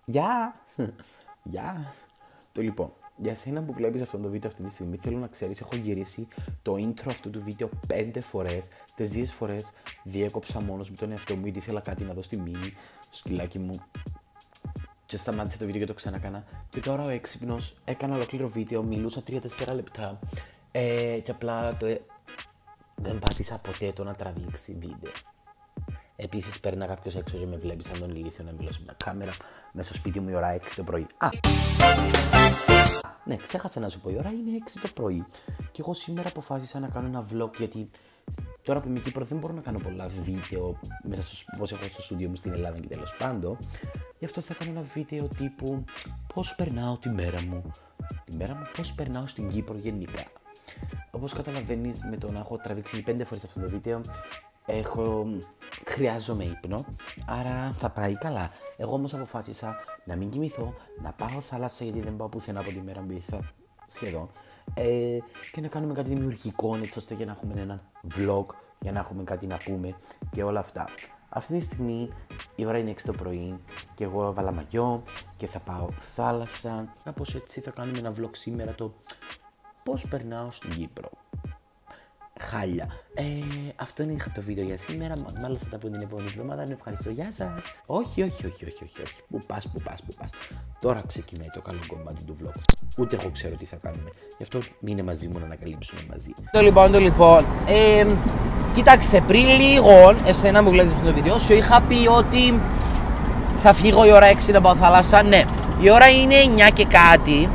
Γεια! Γεια! Το λοιπόν, για σένα που βλέπεις αυτό το βίντεο αυτή τη στιγμή, θέλω να ξέρεις, έχω γυρίσει το intro αυτού του βίντεο 5 φορές. Τις 2 φορές διέκοψα μόνος μου τον εαυτό μου, γιατί ήθελα κάτι να δω στη μήνυ, στο σκυλάκι μου. Και σταμάτησα το βίντεο και το ξανακάνα. Και τώρα ο έξυπνος έκανα ολόκληρο βίντεο, μιλούσα 3-4 λεπτά. Και απλά δεν πάτησα ποτέ το να τραβήξει βίντεο. Επίσης, παίρνα κάποιος έξω και με βλέπει σαν τον ηλίθιο να μιλώ σε μια κάμερα μέσα στο σπίτι μου η ώρα 6 το πρωί. Ναι, ξέχασα να σου πω, η ώρα είναι 6 το πρωί. Και εγώ σήμερα αποφάσισα να κάνω ένα vlog, γιατί τώρα που είμαι Κύπρο δεν μπορώ να κάνω πολλά βίντεο μέσα όπως έχω στο στούντιο μου στην Ελλάδα και τέλος πάντων. Γι' αυτό θα κάνω ένα βίντεο τύπου πώς περνάω τη μέρα μου. Πώς περνάω στην Κύπρο γενικά. Όπως καταλαβαίνεις, με το να έχω τραβήξει 5 φορές αυτό το βίντεο, χρειάζομαι ύπνο, άρα θα πάει καλά. Εγώ όμως αποφάσισα να μην κοιμηθώ, να πάω θάλασσα, γιατί δεν πάω πουθενά από τη μέρα που ήρθα σχεδόν, και να κάνουμε κάτι δημιουργικό, έτσι ώστε για να έχουμε έναν vlog, για να έχουμε κάτι να πούμε και όλα αυτά. Αυτή τη στιγμή η ώρα είναι 6 το πρωί και εγώ έβαλα μαγιό και θα πάω θάλασσα. Κάπως έτσι θα κάνουμε ένα vlog σήμερα, το πώς περνάω στην Κύπρο. Χάλια. Αυτό είναι το βίντεο για σήμερα. Μάλλον θα τα πω την επόμενη εβδομάδα. Ευχαριστώ, γεια σας. Όχι. Πού πας. Τώρα ξεκινάει το καλό κομμάτι του vlog. Ούτε εγώ ξέρω τι θα κάνουμε. Γι' αυτό μείνε μαζί μου να ανακαλύψουμε μαζί. Το λοιπόν. Κοίταξε, πριν λίγο, εσένα που βλέπεις αυτό το βίντεο, σου είχα πει ότι θα φύγω η ώρα 6 να πάω θάλασσα. Ναι, η ώρα είναι 9 και κάτι.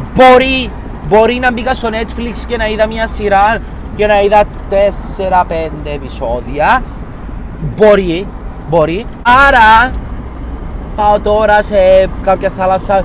Μπορεί να μπήκα στο Netflix και να είδα μια σειρά και να είδα 4-5 επεισόδια. Μπορεί. Άρα πάω τώρα σε κάποια θάλασσα.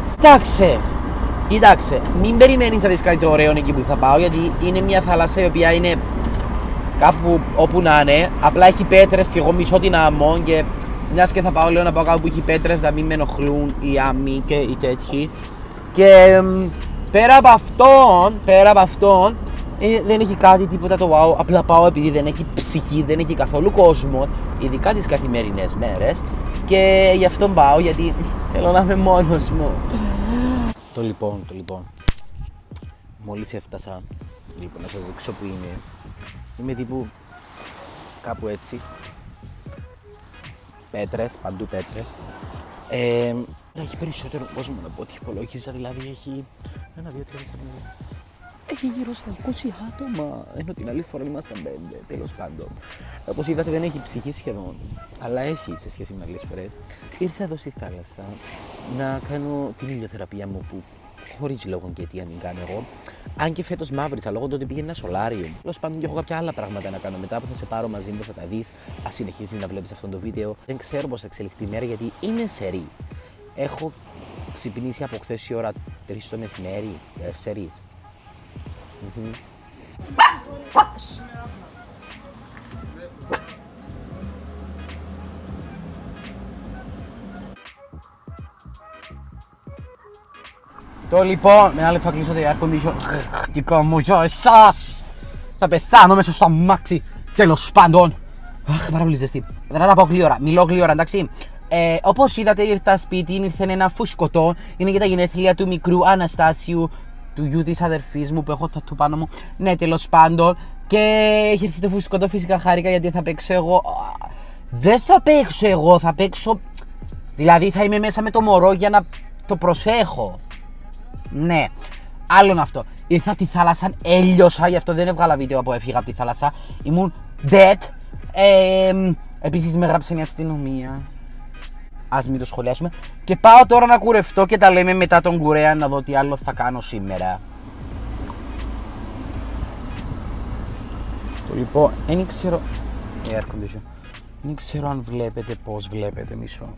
Κοίταξε, μην περιμένεις να δεις κάτι το ωραίο εκεί που θα πάω, γιατί είναι μια θάλασσα η οποία είναι κάπου όπου να είναι. Απλά έχει πέτρες και εγώ μισώ την άμμο, και μιας και θα πάω, λέω να πάω κάπου που έχει πέτρες, να μην με ενοχλούν οι άμμοι και οι τέτοιοι. Και πέρα από αυτόν, δεν έχει κάτι τίποτα το wow. Απλά πάω επειδή δεν έχει ψυχή, δεν έχει καθόλου κόσμο, ειδικά τις καθημερινές μέρες, και γι' αυτό πάω, γιατί θέλω να είμαι μόνος μου. Το λοιπόν, μόλις έφτασα, λοιπόν, να σας δείξω που είμαι τύπου κάπου έτσι, πέτρες, παντού πέτρες. Έχει περισσότερο κόσμο να πω ότι υπολόγιζα, δηλαδή έχει 1, 2, 3, 4, έχει γύρω στα 20 άτομα, ενώ την άλλη φορά ήμασταν 5, τέλος πάντων. Όπως είδατε δεν έχει ψυχή σχεδόν, αλλά έχει σε σχέση με άλλες φορές. Ήρθα εδώ στη θάλασσα να κάνω την ηλιοθεραπεία μου, που χωρίς λόγο και τι αν την κάνω εγώ. Αν και φέτος μαύρισα λόγω του ότι πήγαινε ένα σολάριο. Τέλος πάντων, και έχω κάποια άλλα πράγματα να κάνω μετά που θα σε πάρω μαζί μου, θα τα δεις. Ας συνεχίσεις να βλέπεις αυτό το βίντεο. Δεν ξέρω πώς θα εξελιχθεί η μέρα, γιατί είναι σερί. Έχω ξυπνήσει από χθες η ώρα 3 το μεσημέρι, 4. Το λοιπόν, με ένα λεπτό θα κλείσω το air condition. Χτυκό μου για εσάς. Θα πεθάνω μέσα στο αμάξι. Τέλος πάντων. Αχ, πάρα πολύ ζεστή. Δεν θα τα πω γλύωρα, μιλώ γλύωρα, εντάξει. Όπως είδατε, ήρθα σπίτι, ήρθε ένα φουσκωτό. Είναι για τα γενέθλια του μικρού Αναστάσιου, του γιου της αδερφής μου που έχω τατού πάνω μου. Ναι, τέλος πάντων. Και έχει έρθει το φουσκωτό, φυσικά χάρηκα, γιατί θα παίξω εγώ. Δεν θα παίξω εγώ, θα παίξω. Δηλαδή θα είμαι μέσα με το μωρό για να το προσέχω. Ναι, άλλον αυτό. Ήρθα από τη θάλασσα, έλειωσα, γι' αυτό δεν έβγαλα βίντεο από έφυγα από τη θάλασσα. Ήμουν dead. Επίσης με γράψε η αστυνομία. Ας μην το σχολιάσουμε. Και πάω τώρα να κουρευτώ και τα λέμε μετά τον κουρέα, να δω τι άλλο θα κάνω σήμερα. Το λοιπόν, δεν ξέρω. Air condition. Δεν ξέρω αν βλέπετε, πώς βλέπετε, μισό.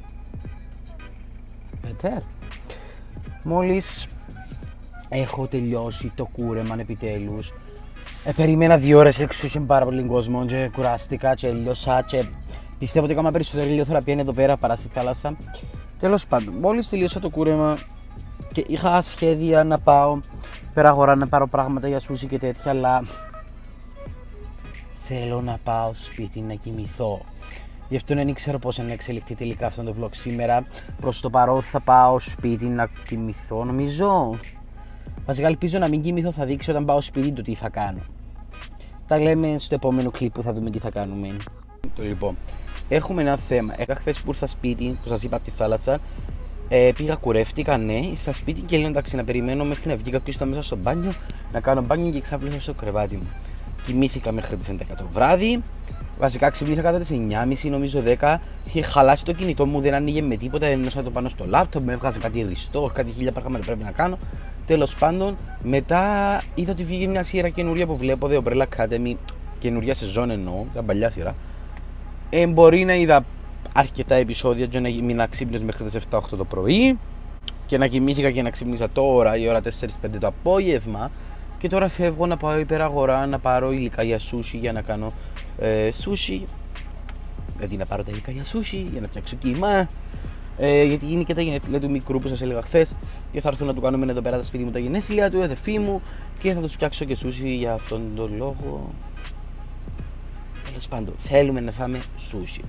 Better. Μόλις έχω τελειώσει το κούρεμα επιτέλους. Περίμενα 2 ώρες έξω, είχε πάρα πολύ κόσμο και κουράστηκα και έλειωσα, και πιστεύω ότι έκανα περισσότερη ηλιοθεραπεία είναι εδώ πέρα παρά στη θάλασσα. Τέλος πάντων, μόλις τελείωσα το κούρεμα και είχα σχέδια να πάω πέρα αγορά να πάρω πράγματα για σούσι και τέτοια, αλλά θέλω να πάω σπίτι να κοιμηθώ. Γι' αυτό δεν ξέρω πώς να εξελιχθεί τελικά αυτό το vlog σήμερα. Προς το παρόν θα πάω σπίτι να κοιμηθώ, νομίζω. Βασικά ελπίζω να μην κοιμηθώ, θα δείξω όταν πάω σπίτι το τι θα κάνω. Τα λέμε στο επόμενο κλιπ που θα δούμε τι θα κάνουμε. Λοιπόν, έχουμε ένα θέμα. Χθες που ήρθα σπίτι, που σας είπα από τη θάλασσα, πήγα, κουρεύτηκα, ναι, ήρθα σπίτι και λέω εντάξει να περιμένω μέχρι να βγει κάποιος μέσα στο μπάνιο, να κάνω μπάνιο και ξάπλωσα στο κρεβάτι μου. Κοιμήθηκα μέχρι τις 11 το βράδυ. Βασικά ξυπνήσα κατά τις 9.30 νομίζω 10. Είχε χαλάσει το κινητό μου, δεν άνοιγε με τίποτα. Ένωσα το πάνω στο λάπτοπ, με έβγαζε κάτι ρηστό, κάτι χίλια πράγματα πρέπει να κάνω. Τέλος πάντων, μετά είδα ότι βγήκε μια σειρά καινούρια που βλέπω, The Umbrella Academy. Καινούρια σεζόν εννοώ, τα παλιά σειρά. Μπορεί να είδα αρκετά επεισόδια και να μην ξύπνησα μέχρι τις 7-8 το πρωί. Και να κοιμήθηκα και να ξύπνησα τώρα η ώρα 4-5 το απόγευμα. Και τώρα φεύγω να πάω υπεραγορά να πάρω υλικά για σούσι για να κάνω σούσι. Γιατί να πάρω τα υλικά για σούσι, για να φτιάξω κύμα. Γιατί είναι και τα γενέθλια του μικρού που σας έλεγα χθες. Και θα έρθω να του κάνουμε εδώ πέρα τα σπίτι μου τα γενέθλια του, αδερφή μου. Και θα του φτιάξω και σούσι για αυτόν τον λόγο. Τέλος πάντων, θέλουμε να φάμε σούσι.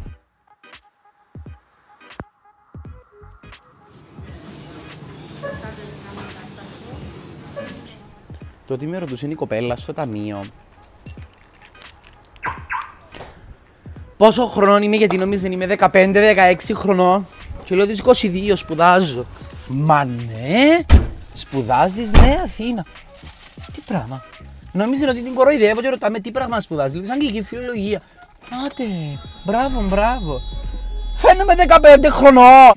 Το ότι με ρωτούσε η κοπέλα στο ταμείο πόσο χρόνο είμαι, γιατί νόμιζε είμαι 15-16 χρονών και λέω ότι 22 σπουδάζω. Μα ναι, σπουδάζεις, ναι, Αθήνα. Τι πράγμα? Νόμιζε ότι την κοροϊδεύω και ρωτάμε τι πράγμα σπουδάζει. Λέω αγγλική φιλολογία. Άτε, μπράβο. Φαίνομαι 15 χρονών.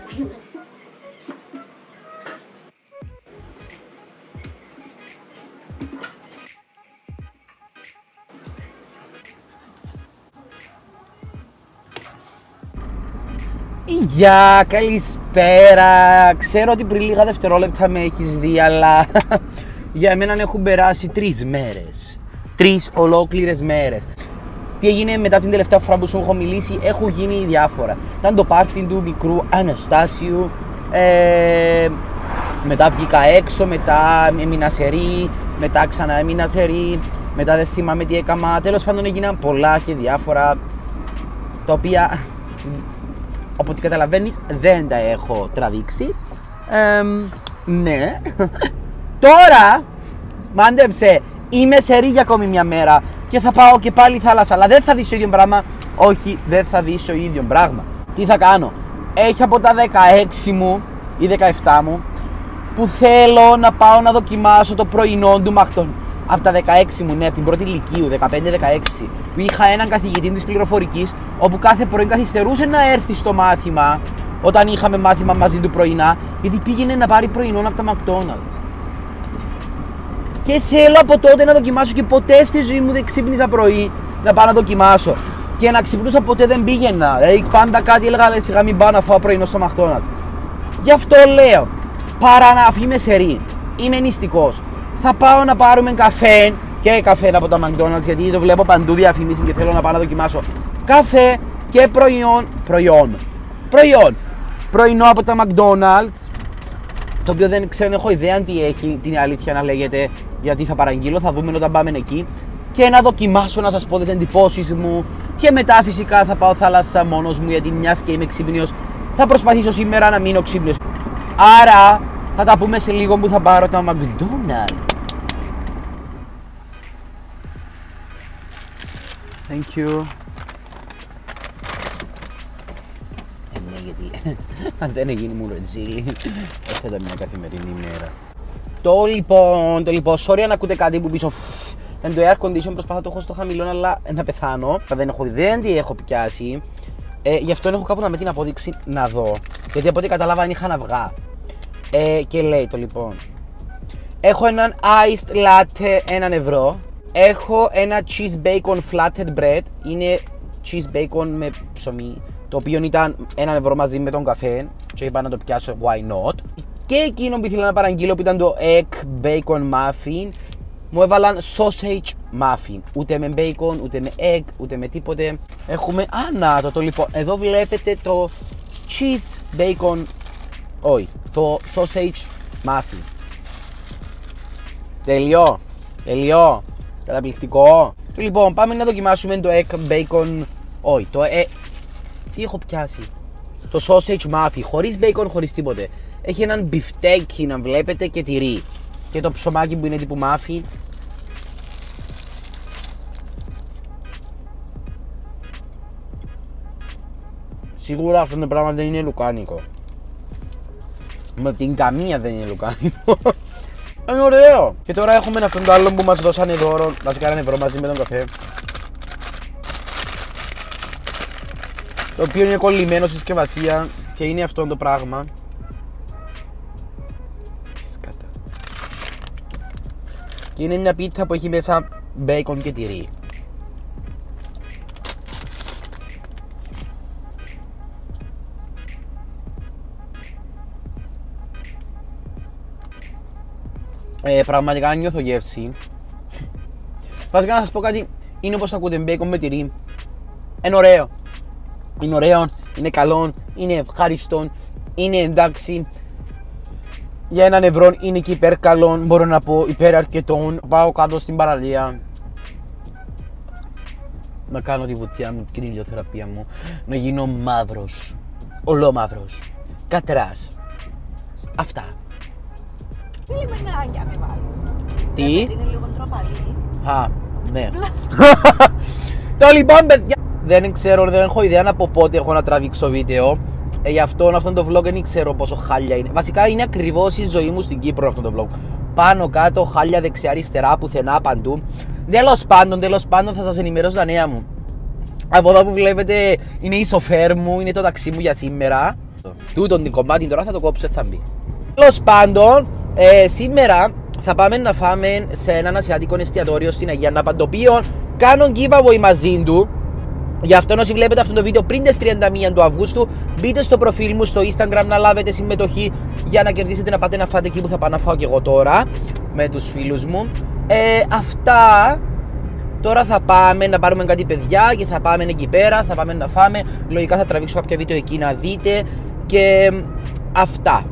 Γεια, καλησπέρα. Ξέρω ότι πριν λίγα δευτερόλεπτα με έχεις δει, αλλά για μένα έχουν περάσει 3 μέρες. 3 ολόκληρες μέρες. Τι έγινε μετά την τελευταία φορά που σου έχω μιλήσει? Έχουν γίνει διάφορα. Ήταν το πάρτι του μικρού Αναστάσιου. Μετά βγήκα έξω, μετά έμεινα σερί, μετά ξανά έμεινα σερί, μετά δεν θυμάμαι τι έκανα. Τέλος πάντων έγιναν πολλά και διάφορα, τα οποία, όπως καταλαβαίνεις, δεν τα έχω τραβήξει. Ναι. Τώρα, μάντεψε, είμαι σερί για ακόμη μια μέρα και θα πάω και πάλι θάλασσα. Αλλά δεν θα δεις το ίδιο πράγμα. Όχι, δεν θα δεις το ίδιο πράγμα. Τι θα κάνω? Έχει από τα 16 μου ή 17 μου που θέλω να πάω να δοκιμάσω το πρωινό του Μαχτών. Από τα 16 μου, ναι, από την πρώτη ηλικίου, 15-16, που είχα έναν καθηγητή της πληροφορικής, όπου κάθε πρωί καθυστερούσε να έρθει στο μάθημα, όταν είχαμε μάθημα μαζί του πρωινά, γιατί πήγαινε να πάρει πρωινό από τα McDonald's. Και θέλω από τότε να δοκιμάσω, και ποτέ στη ζωή μου δεν ξύπνησα πρωί να πάω να δοκιμάσω. Και να ξυπνούσα ποτέ δεν πήγαινα. Πάντα κάτι έλεγα, σιγά μην πάω να φάω πρωινό στο McDonald's. Γι' αυτό λέω, παρά να αφήνω σερί, είμαι νηστικός. Θα πάω να πάρουμε καφέ και καφέ από τα McDonald's, γιατί το βλέπω παντού διαφημίσεις και θέλω να πάω να δοκιμάσω καφέ και πρωινό από τα McDonald's, το οποίο δεν ξέρω, έχω ιδέα τι έχει, την αλήθεια να λέγεται, γιατί θα παραγγείλω, θα δούμε όταν πάμε εκεί, και να δοκιμάσω, να σας πω τις εντυπώσεις μου, και μετά φυσικά θα πάω θάλασσα μόνος μου, γιατί μιας και είμαι ξύπνιος θα προσπαθήσω σήμερα να μείνω ξύπνιος. Άρα θα τα πούμε σε λίγο που θα πάρω τα McDonald's. Thank you. Ναι, γιατί αν δεν έγινε μου ρετζίλι, θα ήταν μια καθημερινή μέρα. Το λοιπόν, sorry αν ακούτε κάτι που πίσω. Εν το air condition προσπαθώ να το έχω στο χαμηλό, αλλά να πεθάνω. Δεν έχω ιδέα τι έχω πιάσει. Γι' αυτό έχω κάπου να με την απόδειξη να δω. Γιατί από ό,τι κατάλαβα είχα να αυγά. Και λέει το λοιπόν. Έχω έναν iced latte 1 ευρώ. Έχω ένα cheese bacon flatted bread. Είναι cheese bacon με ψωμί, το οποίο ήταν 1 ευρώ μαζί με τον καφέ. Και είπα να το πιάσω, why not. Και εκείνο που ήθελα να παραγγείλω, που ήταν το egg bacon muffin, μου έβαλαν sausage muffin. Ούτε με bacon, ούτε με egg, ούτε με τίποτε. Έχουμε, το λοιπόν, εδώ βλέπετε το cheese bacon, όχι, το sausage muffin. Τελειώ, καταπληκτικό. Λοιπόν, πάμε να δοκιμάσουμε το egg bacon, όχι, το Τι έχω πιάσει? Το sausage muffin, χωρίς bacon, χωρίς τίποτε. Έχει έναν μπιφτέκι να βλέπετε και τυρί. Και το ψωμάκι που είναι τύπου muffin. Σίγουρα αυτό το πράγμα δεν είναι λουκάνικο. Με την καμία δεν είναι λουκάνικο. Είναι ωραίο! Και τώρα έχουμε αυτόν το άλλο που μας δώσανε δώρο. Μας κάνανε ευρώ μαζί με τον καφέ. Το οποίο είναι κολλημένο στη συσκευασία και είναι αυτό το πράγμα. Σκάτα. Και είναι μια πίτσα που έχει μέσα μπέικον και τυρί. Πραγματικά νιώθω γεύση. Βασικά να σας πω κάτι, είναι όπως ακούτε μπέικον με τυρί. Είναι ωραίο. Είναι ωραίο, είναι καλό, είναι ευχάριστο, είναι εντάξει. Για έναν ευρώ είναι και υπέρ καλό, μπορώ να πω, υπέρ αρκετών. Πάω κάτω στην παραλία να κάνω τη βουτιά μου, την ηλιοθεραπεία μου, να γίνω μαύρος, ολόμαύρος, κατράς. Αυτά. Τι λιμενάκια με βάλεις? Τι? Είναι λίγο τροπαλή. Α, ναι. Το λοιπόν παιδιά, δεν ξέρω, δεν έχω ιδέα από πότε έχω να τραβήξω βίντεο. Γι' αυτό το vlog δεν ξέρω πόσο χάλια είναι. Βασικά είναι ακριβώς η ζωή μου στην Κύπρο αυτό το vlog. Πάνω κάτω, χάλια δεξιά αριστερά, πουθενά, παντού. Τέλος πάντων θα σας ενημερώσω τα νέα μου. Από εδώ που βλέπετε είναι η σοφέρ μου, είναι το ταξί μου για σήμερα. Τούτον την κομμάτι τώρα θα το κόψω, θα μπει. Τέλος πάντων, σήμερα θα πάμε να φάμε σε έναν ασιατικό εστιατόριο στην Αγία Νάπα, το οποίο κάνω giveaway μαζί του. Γι' αυτό όσοι βλέπετε αυτό το βίντεο πριν τις 31 του Αυγούστου, μπείτε στο προφίλ μου στο Instagram να λάβετε συμμετοχή για να κερδίσετε να πάτε να φάτε εκεί που θα πάω να φάω και εγώ τώρα με τους φίλους μου. Αυτά. Τώρα θα πάμε να πάρουμε κάτι παιδιά και θα πάμε εκεί πέρα, θα πάμε να φάμε. Λογικά θα τραβήξω κάποια βίντεο εκεί να δείτε και αυτά.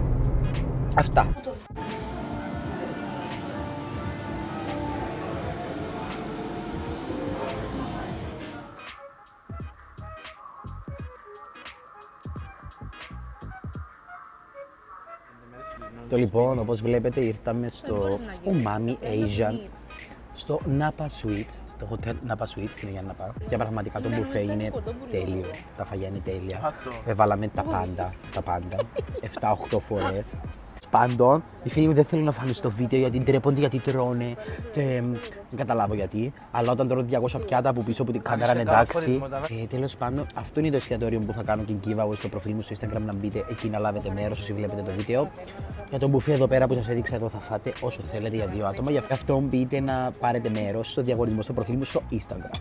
Το λοιπόν, όπως βλέπετε, ήρθαμε στο Umami Asian, στο Napa Suites, στο hotel Napa Suites στην Αγία Νάπα. Και πραγματικά το μπουφέ είναι τέλειο, τα φαγιά είναι τέλεια. Έβαλαμε τα πάντα, 7-8 φορές. Πάντων, οι φίλοι μου δεν θέλουν να φάνε στο βίντεο γιατί ντρέπονται, γιατί τρώνε και δεν καταλάβω γιατί. Αλλά όταν τρώνε 200 πιάτα από πίσω από την κάμερα είναι εντάξει. Τέλος πάντων, αυτό είναι το εστιατόριο που θα κάνω και giveaway στο προφίλ μου στο Instagram, να μπείτε εκεί να λάβετε μέρος όσοι βλέπετε το βίντεο. Για το μπουφέ εδώ πέρα που σας έδειξα εδώ θα φάτε όσο θέλετε για 2 άτομα. Γι' αυτό μπείτε να πάρετε μέρος στο διαγωνισμό στο προφίλ μου στο Instagram.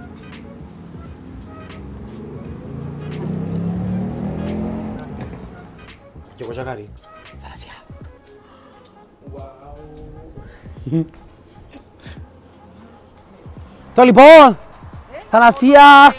Και εγώ ζαγάρι. Θαλασσιά. Το λοιπόν! Θαλασσία!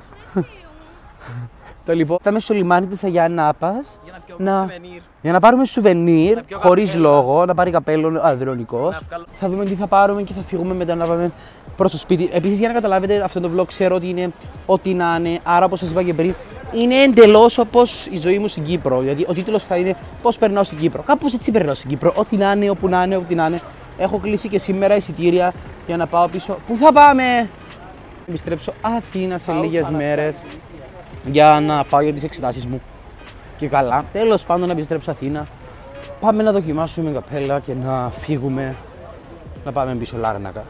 Το λοιπόν, θα είμαι στο λιμάνι της Αγία Νάπας για να πάρουμε σουβενίρ, χωρίς λόγο, να πάρει καπέλο Ανδρονικός. Θα δούμε τι θα πάρουμε και θα φύγουμε μετά να πάμε προς το σπίτι. Επίσης, για να καταλάβετε, αυτό το vlog ξέρω ότι είναι ό,τι να είναι, άρα όπως σας είπα και πριν, είναι εντελώς όπως η ζωή μου στην Κύπρο. Γιατί ο τίτλος θα είναι πώς περνάω στην Κύπρο. Κάπως έτσι περνάω στην Κύπρο. Ό,τι να είναι, όπου να είναι, ό,τι να είναι. Έχω κλείσει και σήμερα εισιτήρια για να πάω πίσω. Πού θα πάμε? Επιστρέψω Αθήνα σε λίγες μέρες για να πάω για τις εξετάσεις μου. Και καλά. Τέλος πάντων, να επιστρέψω Αθήνα. Πάμε να δοκιμάσουμε καπέλα και να φύγουμε. Να πάμε πίσω Λάρνακα.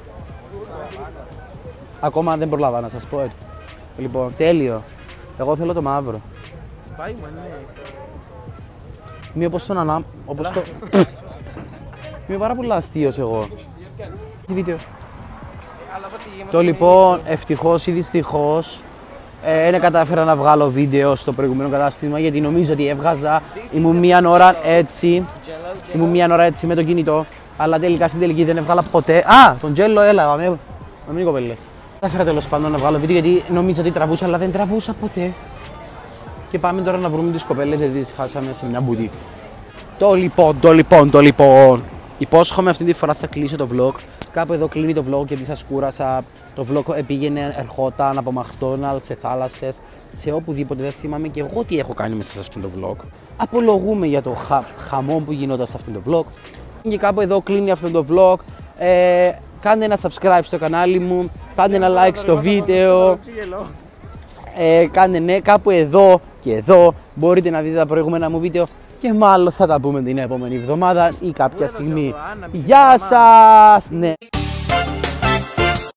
Ακόμα δεν προλάβα να σας πω. Λοιπόν, τέλειο. Εγώ θέλω το μαύρο. Πάει μου, ναι. Μη όπως τον ανάμ... όπως το... Είμαι πάρα πολύ αστείος εγώ. Βίντεο. Το λοιπόν, ευτυχώς ή δυστυχώς, δεν κατάφερα να βγάλω βίντεο στο προηγούμενο κατάστημα γιατί νομίζω ότι έβγαζα. Ήμουν μία ώρα έτσι με το κινητό, αλλά τελικά στην τελική δεν έβγαλα ποτέ. Α, τον Τζέλο έλαβα, με μην κοπέλες. Κατάφερα τέλος πάντων να βγάλω βίντεο γιατί νομίζω ότι τραβούσα, αλλά δεν τραβούσα ποτέ. Και πάμε τώρα να βρούμε τις κοπέλες γιατί τις χάσαμε σε μια μπουτίκ. Το λοιπόν. Υπόσχομαι αυτή τη φορά θα κλείσω το vlog. Κάπου εδώ κλείνει το vlog γιατί σας κούρασα. Το vlog πήγαινε, ερχόταν από McDonald's, σε θάλασσες, σε οπουδήποτε. Δεν θυμάμαι και εγώ τι έχω κάνει μέσα σε αυτό το vlog. Απολογούμε για το χαμό που γινόταν σε αυτό το vlog. Και κάπου εδώ κλείνει αυτό το vlog. Κάντε ένα subscribe στο κανάλι μου, κάντε ένα like στο βίντεο. Κάντε ναι, κάπου εδώ και εδώ μπορείτε να δείτε τα προηγούμενα μου βίντεο και μάλλον θα τα πούμε την επόμενη εβδομάδα ή κάποια στιγμή. Γεια σας! Ναι.